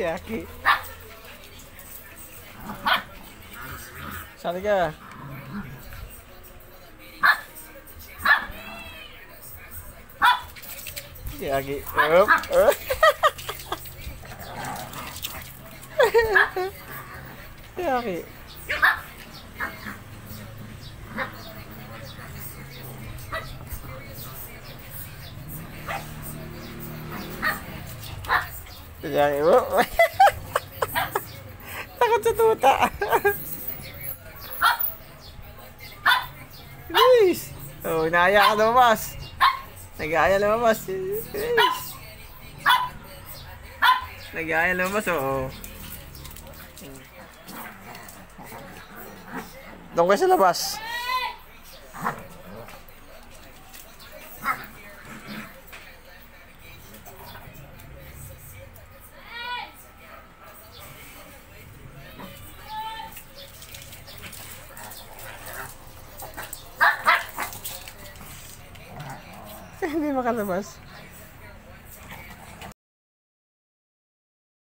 Yaki. Sali ka. Yaki. Yaki. Yaki. Takot sa tuta. Nice. Oh, naaya ka lumabas. Nag-aaya lumabas. Nice. Nag-aaya lumabas, oo. Doon kayo sa labas. Hindi makalabas.